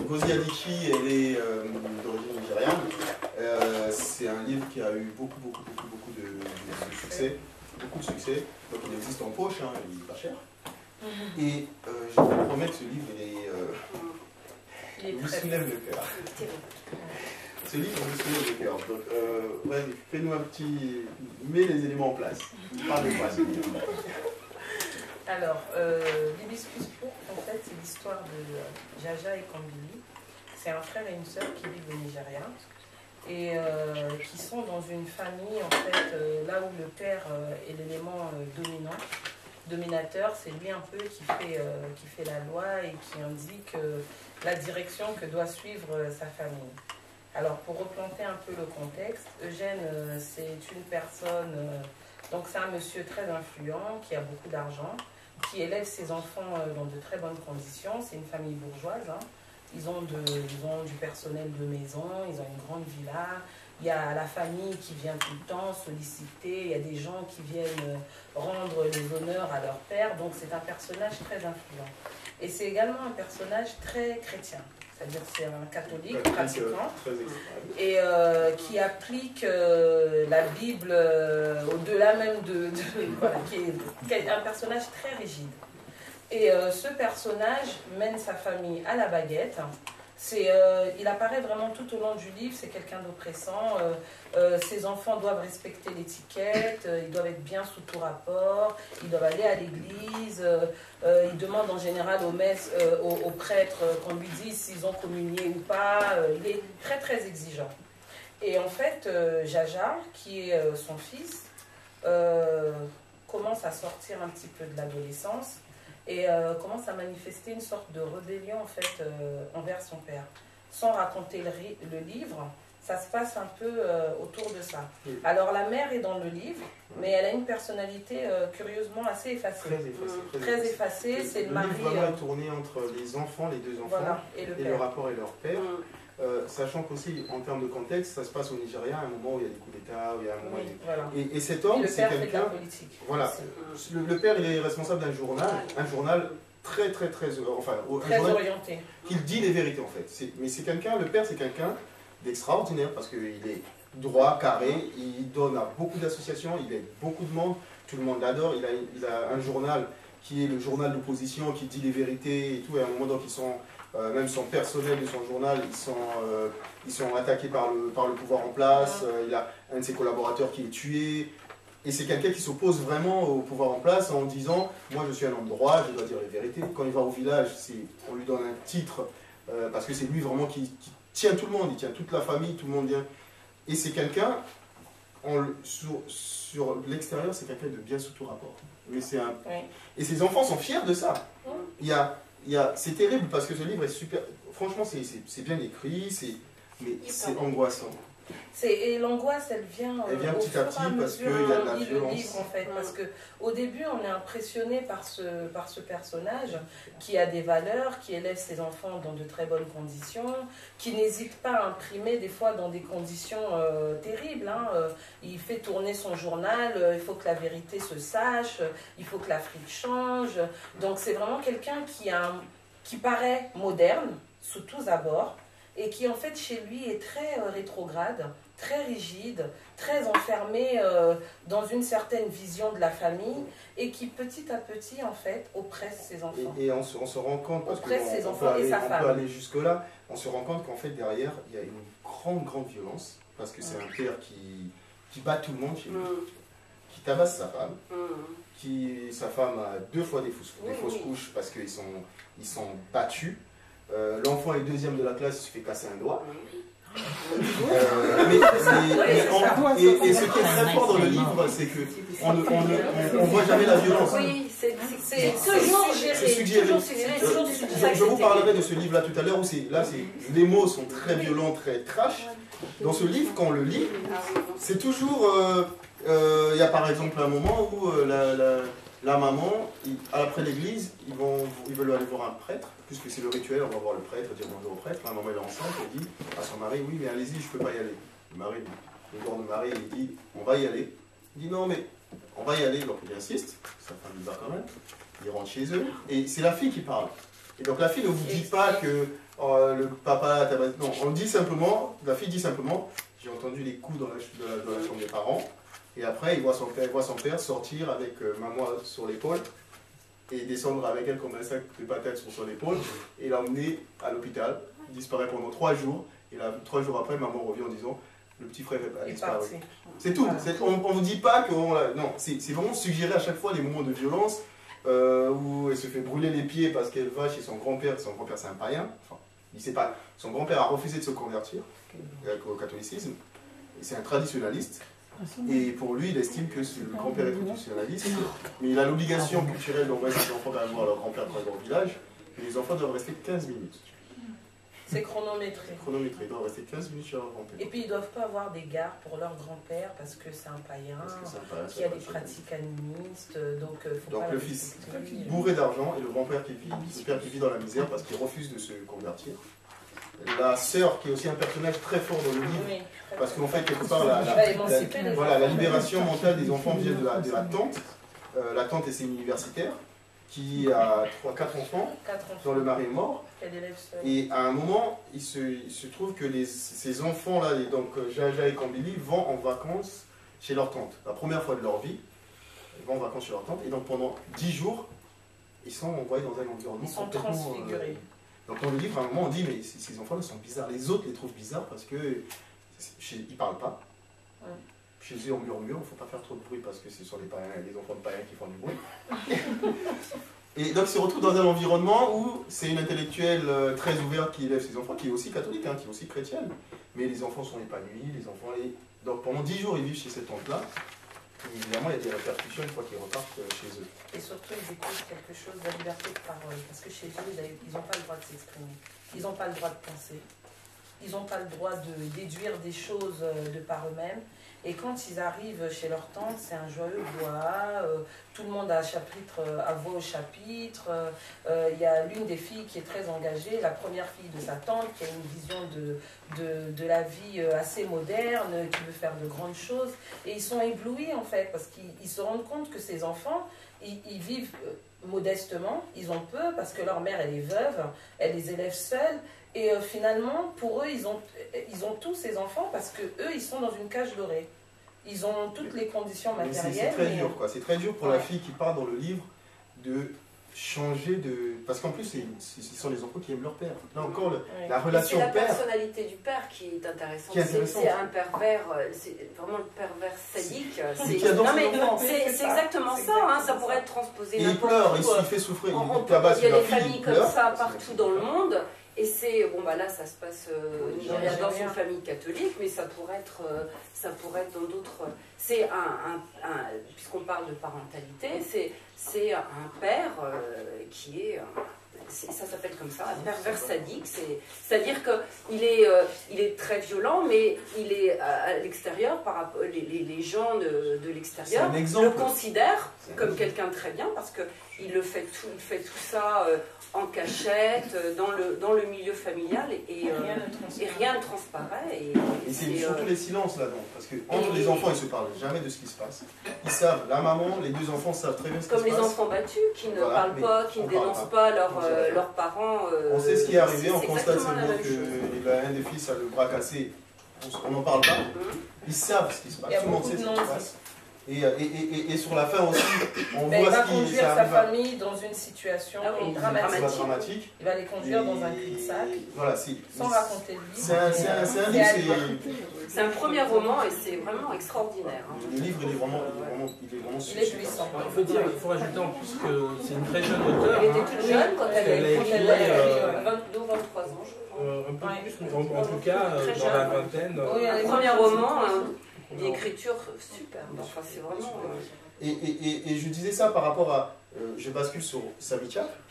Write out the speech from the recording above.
Ngozi Adichie, elle est d'origine nigériane. C'est un livre qui a eu beaucoup de succès. Beaucoup de succès. Donc il existe en poche, hein, il n'est pas cher. Et je vous promets que ce livre, il vous soulève le cœur. Ce livre vous soulève le cœur. Donc, ouais, fais-nous un petit... Mets les éléments en place. Parle-moi ce livre. Alors, l'Hibiscus pourpre, en fait, c'est l'histoire de Jaja et Kambili. C'est un frère et une sœur qui vivent au Nigeria et qui sont dans une famille, en fait, là où le père est l'élément dominateur, c'est lui un peu qui fait la loi et qui indique la direction que doit suivre sa famille. Alors, pour replanter un peu le contexte, Eugène, c'est une personne, donc c'est un monsieur très influent, qui a beaucoup d'argent, qui élève ses enfants dans de très bonnes conditions. C'est une famille bourgeoise, hein. Ils ont du personnel de maison, ils ont une grande villa. Il y a la famille qui vient tout le temps solliciter, il y a des gens qui viennent rendre les honneurs à leur père. Donc c'est un personnage très influent. Et c'est également un personnage très chrétien. C'est-à-dire c'est un catholique pratiquant et qui applique la Bible au-delà même voilà, qui est un personnage très rigide. Et ce personnage mène sa famille à la baguette. Il apparaît vraiment tout au long du livre, c'est quelqu'un d'oppressant. Ses enfants doivent respecter l'étiquette, ils doivent être bien sous tout rapport, ils doivent aller à l'église, ils demandent en général aux prêtres qu'on lui dise s'ils ont communié ou pas. Il est très très exigeant. Et en fait, Jaja, qui est son fils, commence à sortir un petit peu de l'adolescence et commence à manifester une sorte de rébellion en fait envers son père. Sans raconter le livre, ça se passe un peu autour de ça. Alors la mère est dans le livre, mais elle a une personnalité curieusement assez effacée. Très effacée, c'est le mari. Le livre vraiment est tourné entre les enfants, les deux enfants, voilà, et le rapport et leur père. Sachant qu'aussi, en termes de contexte, ça se passe au Nigeria, à un moment où il y a des coups d'État, où il y a un moment... Oui, voilà. Et cet homme, c'est quelqu'un... Voilà. Le père, il est responsable d'un journal très orienté. Il dit les vérités, en fait. Mais c'est quelqu'un, le père, c'est quelqu'un d'extraordinaire, parce qu'il est droit, carré, il donne à beaucoup d'associations, il aide beaucoup de monde, tout le monde l'adore, il a un journal qui est le journal d'opposition, qui dit les vérités et tout, et à un moment, donc, ils sont... même son personnel de son journal, ils sont attaqués par le pouvoir en place. Il a un de ses collaborateurs qui est tué. Et c'est quelqu'un qui s'oppose vraiment au pouvoir en place en disant « Moi, je suis un homme droit, je dois dire les vérités. » Quand il va au village, on lui donne un titre, parce que c'est lui vraiment qui tient tout le monde, il tient toute la famille, tout le monde vient. Et c'est quelqu'un, sur l'extérieur, c'est quelqu'un de bien sous tout rapport. Mais et ses enfants sont fiers de ça. C'est terrible parce que ce livre est super. Franchement, c'est bien écrit, mais c'est angoissant. Et l'angoisse, elle vient petit à petit parce qu'il y a de la violence. Le livre, en fait, parce qu'au début, on est impressionné par ce personnage qui a des valeurs, qui élève ses enfants dans de très bonnes conditions, qui n'hésite pas à imprimer des fois dans des conditions terribles. Hein. Il fait tourner son journal, il faut que la vérité se sache, il faut que l'Afrique change. Donc c'est vraiment quelqu'un qui paraît moderne, sous tous abords, et qui en fait chez lui est très rétrograde, très rigide, très enfermé dans une certaine vision de la famille et qui petit à petit en fait oppresse ses enfants. Et on se rend compte, parce ses on enfants peut et sa femme. On peut aller jusque là, on se rend compte qu'en fait derrière il y a une grande violence, parce que c'est un père qui bat tout le monde chez lui, qui tabasse sa femme, sa femme a 2 fois des fausses couches parce qu'ils sont battus. L'enfant est 2e de la classe, il se fait casser un doigt. Et ce qui est très fort dans le livre, c'est qu'on ne voit jamais la violence. Oui, c'est toujours suggéré. Je vous parlerai de ce livre-là tout à l'heure, où les mots sont très violents, très trash. Dans ce livre, quand on le lit, c'est toujours... il y a par exemple un moment où la maman, après l'église, ils veulent aller voir un prêtre, puisque c'est le rituel, on va voir le prêtre, dire bonjour au prêtre. La maman est enceinte, elle dit à son mari, oui, mais allez-y, je ne peux pas y aller. Le corps de mari, il dit, on va y aller. Il dit, non, mais on va y aller. Donc il insiste, sa femme y va quand même. Ils rentrent chez eux, et c'est la fille qui parle. Et donc la fille ne vous dit pas que le papa tabasse. Non, on dit simplement, la fille dit simplement, j'ai entendu les coups dans la chambre des parents. Et après, il voit son père sortir avec maman sur l'épaule et descendre avec elle comme un sac de patates sur son épaule et l'emmener à l'hôpital. Il disparaît pendant 3 jours. Et là, 3 jours après, maman revient en disant le petit frère a disparu. C'est tout. On ne vous dit pas que... Non, c'est vraiment suggérer à chaque fois les moments de violence où elle se fait brûler les pieds parce qu'elle va chez son grand-père. Son grand-père, c'est un païen. Enfin, il sait pas. Son grand-père a refusé de se convertir au catholicisme. C'est un traditionnaliste. Et pour lui, il estime que le grand-père est traditionnaliste. Mais il a l'obligation culturelle d'envoyer ses enfants quand même voir leur grand-père dans leur village. Et les enfants doivent rester 15 minutes. C'est chronométré. Chronométré, ils doivent rester 15 minutes chez leur grand-père. Et puis ils ne doivent pas avoir d'égard pour leur grand-père parce que c'est un païen, qui a des pratiques animistes. Donc le fils bourré d'argent et le grand-père qui vit dans la misère parce qu'il refuse de se convertir. La sœur qui est aussi un personnage très fort dans le livre, parce qu'en fait, quelque part, la libération mentale des enfants vient de la tante. La tante est une universitaire qui a 4 enfants, dont le mari est mort. Et à un moment, il se trouve que ces enfants-là, donc Jaja et Kambili, vont en vacances chez leur tante. La première fois de leur vie, ils vont en vacances chez leur tante. Et donc pendant 10 jours, ils sont envoyés dans un environnement complètement transfigurés. Donc dans le livre, à un moment, on dit, mais ces enfants-là sont bizarres. Les autres les trouvent bizarres parce qu'ils ne parlent pas. Ouais. Chez eux, on murmure, il ne faut pas faire trop de bruit parce que ce sont les enfants de païens qui font du bruit. Et donc, ils se retrouvent dans un environnement où c'est une intellectuelle très ouverte qui élève ses enfants, qui est aussi catholique, qui est aussi chrétienne. Mais les enfants sont épanouis, Donc pendant 10 jours, ils vivent chez cette tante-là. Évidemment, il y a des répercussions une fois qu'ils repartent chez eux. Et surtout, ils découvrent quelque chose de la liberté de parole. Parce que chez eux, ils n'ont pas le droit de s'exprimer. Ils n'ont pas le droit de penser. Ils n'ont pas le droit de déduire des choses de par eux-mêmes. Et quand ils arrivent chez leur tante, c'est un joyeux bois, tout le monde a voix au chapitre. Il y a l'une des filles qui est très engagée, la première fille de sa tante, qui a une vision de la vie assez moderne, qui veut faire de grandes choses. Et ils sont éblouis en fait, parce qu'ils se rendent compte que ces enfants, ils vivent modestement, ils ont peu, parce que leur mère elle est veuve, elle les élève seuls. Et finalement, pour eux, ils ont tous ces enfants parce que eux, ils sont dans une cage dorée. Ils ont toutes les conditions matérielles. C'est très dur, quoi. C'est très dur pour la fille qui part dans le livre de changer de... Parce qu'en plus, ce sont les enfants qui aiment leur père. Là encore, la relation père... C'est la personnalité du père qui est intéressante. C'est un pervers, c'est vraiment le pervers sadique. C'est exactement ça, hein, ça pourrait être transposé n'importe où. Il pleure, il fait souffrir. Il y a des familles comme ça partout dans le monde. Et c'est, bon bah là ça se passe dans une famille catholique, mais ça pourrait être dans d'autres... C'est puisqu'on parle de parentalité, c'est un père qui est... ça s'appelle comme ça, un pervers sadique. C'est-à-dire qu'il est très violent, mais il est à l'extérieur, les gens de l'extérieur le considèrent comme quelqu'un de très bien, parce qu'il fait tout ça... en cachette, dans le milieu familial, et rien ne transparaît. Et c'est surtout les silences là-dedans, parce qu'entre les enfants, ils ne se parlent jamais de ce qui se passe. Ils savent, la maman, les deux enfants savent très bien ce qui se passe. Comme les enfants battus, qui ne parlent pas, qui ne dénoncent pas leurs parents. On sait ce qui est arrivé, on constate seulement qu'un des fils a le bras cassé, on n'en parle pas. Ils savent ce qui se passe, tout le monde sait ce qui se passe. Et sur la fin aussi, on voit ce qui va conduire sa famille dans une situation dramatique. Il va les conduire dans un cul-de-sac, sans raconter le livre. C'est un premier roman et c'est vraiment extraordinaire. Le livre, il est vraiment super. Il est puissant. Il faut rajouter en plus que c'est une très jeune auteure. Elle était toute jeune quand elle a écrit 22 ou 23 ans, je crois. Un peu plus, en tout cas, dans la vingtaine. Un premier roman... L'écriture superbe, enfin c'est vraiment... Et je disais ça par rapport à... je bascule sur Savitchak,